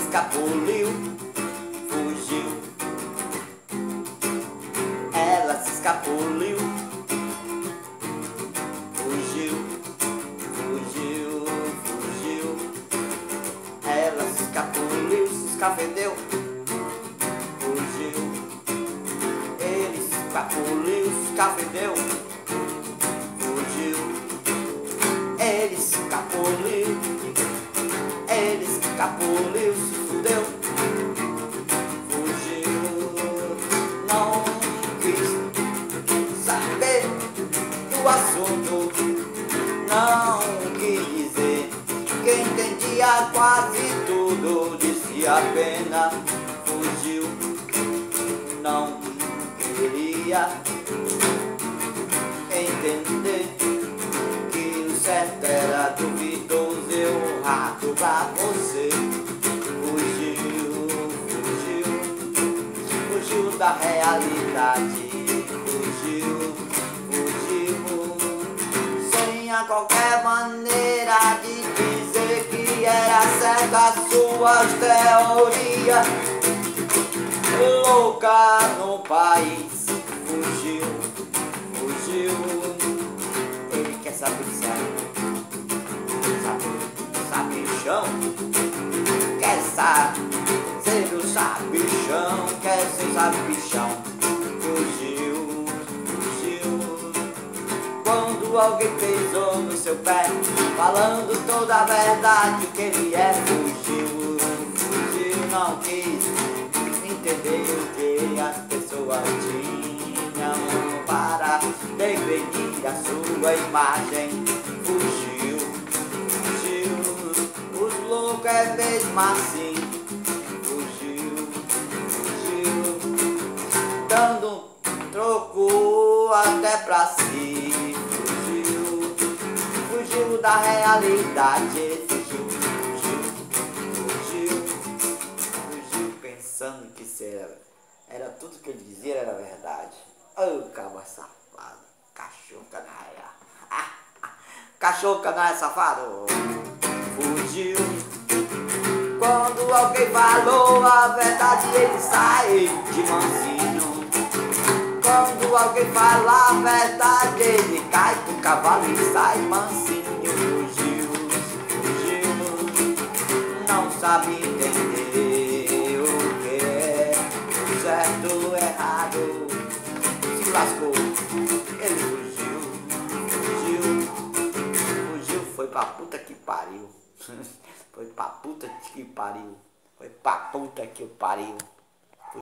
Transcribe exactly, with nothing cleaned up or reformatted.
escapuliu, fugiu. Ela se escapuliu, fugiu, fugiu, fugiu. Ela se escapuliu, se escafedeu, fugiu. Ele se escapuliu, se escafedeu, fugiu. Ele se escapuliu, ele se escapuliu, se fudeu, fugiu. Não quis saber do assunto, não quis dizer que entendia quase tudo, disse apenas fugiu. Não queria entender que o certo era duvidoso, eu rato pra você. Fugiu, fugiu, fugiu da realidade, fugiu, fugiu, sem a qualquer maneira de dizer que era certa as suas teorias. Louca no país, fugiu, fugiu. Ele quer saber se sabe, sabichão, quer ser o sabichão, quer ser sabichão. Fugiu, fugiu. Quando alguém pisou no seu pé, falando toda a verdade que ele é, fugiu, fugiu. Não quis entender o que as pessoas tinham para definir a sua imagem. Fugiu, fugiu, os loucos é mesmo assim. Fugiu, fugiu, dando um troco até pra si. Fugiu, fugiu da realidade. Pensando que isso era, era tudo que ele dizia era verdade. Ô, oh, cabra safado, cachorro canalha. Ah, ah, cachorro canalha safado. Fugiu. Quando alguém falou a verdade, ele sai de mansinho. Quando alguém fala a verdade, ele cai do cavalo e sai mansinho. Fugiu, fugiu, não sabe entender certo, errado, se lascou. Ele fugiu, fugiu, fugiu, foi pra puta que pariu. Foi pra puta que pariu. Foi pra puta que pariu.